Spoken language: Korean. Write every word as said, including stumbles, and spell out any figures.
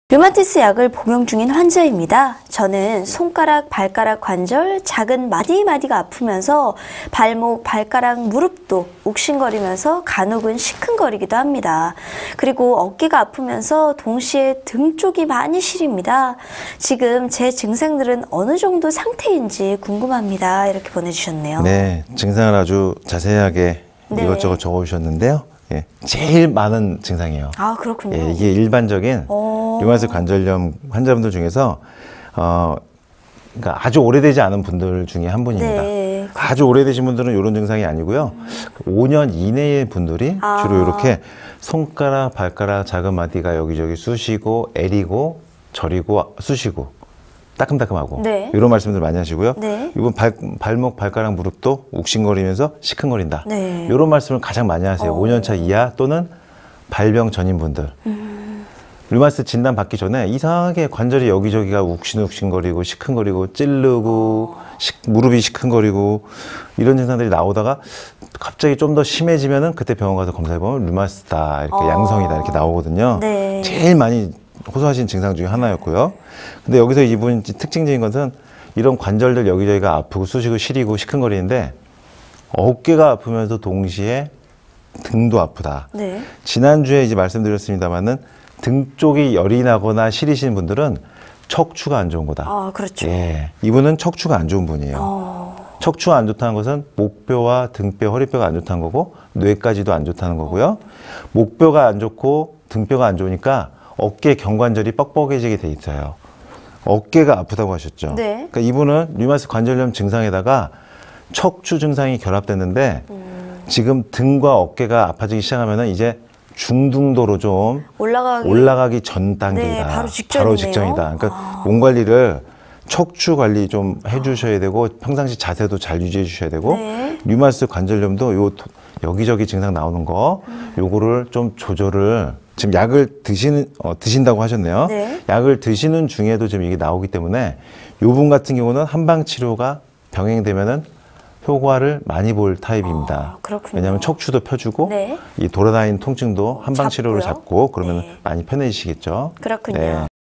류마티스 약을 복용 중인 환자입니다. 저는 손가락, 발가락 관절, 작은 마디마디가 아프면서 발목, 발가락, 무릎도 욱신거리면서 간혹은 시큰거리기도 합니다. 그리고 어깨가 아프면서 동시에 등 쪽이 많이 시립니다. 지금 제 증상들은 어느 정도 상태인지 궁금합니다. 이렇게 보내주셨네요. 네, 증상을 아주 자세하게 네. 이것저것 적어주셨는데요. 예, 제일 많은 증상이에요. 아, 그렇군요. 예, 이게 일반적인 오. 류마티스 관절염 환자분들 중에서 어, 그러니까 아주 오래되지 않은 분들 중에 한 분입니다. 네. 아주 오래되신 분들은 이런 증상이 아니고요. 음. 오 년 이내의 분들이 아. 주로 이렇게 손가락, 발가락, 작은 마디가 여기저기 쑤시고 애리고 저리고 쑤시고 따끔따끔하고 네. 이런 말씀들 많이 하시고요. 네. 이번 발, 발목, 발가락, 무릎도 욱신거리면서 시큰거린다. 네. 이런 말씀을 가장 많이 하세요. 어. 오 년 차 이하 또는 발병 전인 분들. 음. 류마티스 진단 받기 전에 이상하게 관절이 여기저기가 욱신욱신거리고 시큰거리고 찌르고 어. 시, 무릎이 시큰거리고 이런 증상들이 나오다가 갑자기 좀 더 심해지면은 그때 병원 가서 검사해보면 류마티스다 이렇게 어. 양성이다 이렇게 나오거든요. 네. 제일 많이 호소하신 증상 중에 하나였고요. 근데 여기서 이분 특징적인 것은 이런 관절들 여기저기가 아프고 쑤시고 시리고 시큰거리는데 어깨가 아프면서 동시에 등도 아프다. 네. 지난주에 이제 말씀드렸습니다만은 등 쪽이 열이 나거나 시리신 분들은 척추가 안 좋은 거다. 아, 그렇죠. 예, 이분은 척추가 안 좋은 분이에요. 어. 척추가 안 좋다는 것은 목뼈와 등뼈, 허리뼈가 안 좋다는 거고 뇌까지도 안 좋다는 거고요. 목뼈가 안 좋고 등뼈가 안 좋으니까 어깨 경관절이 뻑뻑해지게 돼 있어요. 어깨가 아프다고 하셨죠. 네. 그러니까 이분은 류마티스 관절염 증상에다가 척추 증상이 결합됐는데 음. 지금 등과 어깨가 아파지기 시작하면은 이제 중등도로 좀 올라가기, 올라가기 전 단계이다. 네, 바로 직전이네요. 바로 직전이다. 그러니까 아. 몸 관리를 척추 관리 좀 해주셔야 되고 평상시 자세도 잘 유지해 주셔야 되고 네. 류마티스 관절염도 요 여기저기 증상 나오는 거 음. 요거를 좀 조절을 지금 약을 드시는 어, 드신다고 하셨네요. 네. 약을 드시는 중에도 지금 이게 나오기 때문에 요분 같은 경우는 한방 치료가 병행되면은 효과를 많이 볼 타입입니다. 아, 그렇군요. 왜냐하면 척추도 펴주고 네. 이 돌아다니는 통증도 한방 치료로 잡고요. 잡고 그러면 네. 많이 편해지시겠죠. 그렇군요. 네.